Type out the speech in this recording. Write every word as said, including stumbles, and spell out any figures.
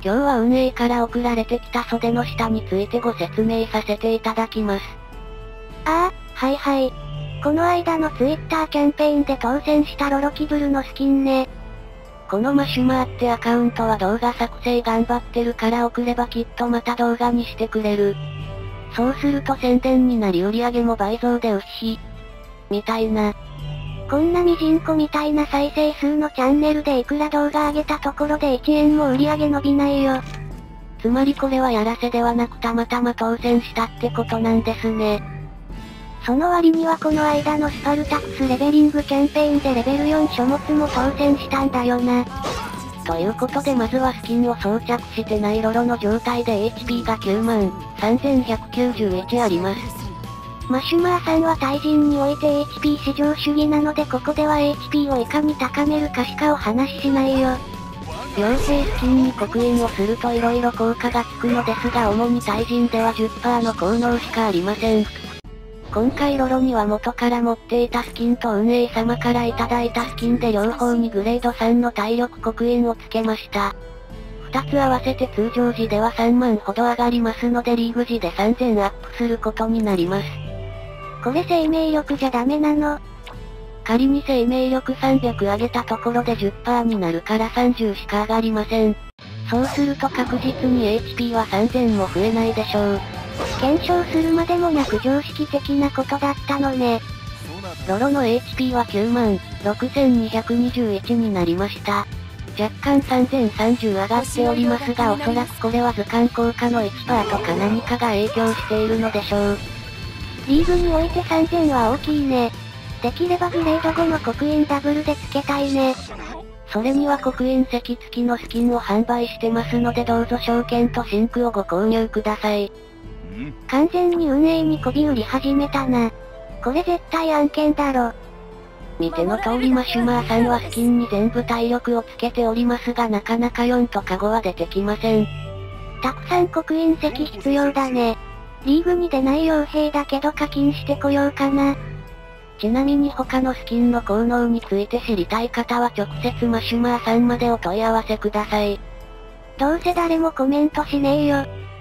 今日は運営から送られてきた袖の下についてご説明させていただきます。 ああ、はいはい。この間のツイッターキャンペーンで当選したロロキブルのスキンね。 このマシュマーってアカウントは動画作成頑張ってるから送ればきっとまた動画にしてくれる。そうすると宣伝になり売り上げも倍増でうっひ。みたいな。 こんなミジンコみたいな再生数のチャンネルでいくら動画上げたところでいちえんも売り上げ伸びないよ。 つまりこれはやらせではなくたまたま当選したってことなんですね。 その割にはこの間のスパルタクスレベリングキャンペーンでレベルよん書物も当選したんだよな。 ということでまずはスキンを装着してないロロの状態で エイチピー がきゅうまんさんぜんひゃくきゅうじゅういちあります。 マシュマーさんは対人において エイチピー 至上主義なのでここでは エイチピー をいかに高めるかしかお話ししないよ。 妖精スキンに刻印をすると色々効果がつくのですが主に対人では じゅっパーセント の効能しかありません。今回ロロには元から持っていたスキンと運営様からいただいたスキンで両方にグレードさんの体力刻印をつけました。二つ合わせて通常時ではさんまんほど上がりますのでリーグ時でさんぜんアップすることになります。 これ生命力じゃダメなの？ 仮に生命力さんびゃく上げたところで じゅっパーセント になるからさんじゅうしか上がりません。そうすると確実に エイチピー はさんぜんも増えないでしょう。 検証するまでもなく常識的なことだったのね。 ロロの エイチピー はきゅうまんろくせんにひゃくにじゅういちになりました。若干さんぜんさんじゅう上がっておりますがおそらくこれは図鑑効果の いちパーセント とか何かが影響しているのでしょう。 リーグにおいてさんぜんは大きいね。できればグレードごの刻印ダブルでつけたいね。 それには刻印石付きのスキンを販売してますのでどうぞ証券とシンクをご購入ください。 完全に運営にこび売り始めたな。これ絶対案件だろ。 見ての通りマシュマーさんはスキンに全部体力をつけておりますがなかなかよんとかごは出てきません。 たくさん刻印石必要だね。リーグに出ない傭兵だけど課金してこようかな。 ちなみに他のスキンの効能について知りたい方は直接マシュマーさんまでお問い合わせください。 どうせ誰もコメントしねえよ。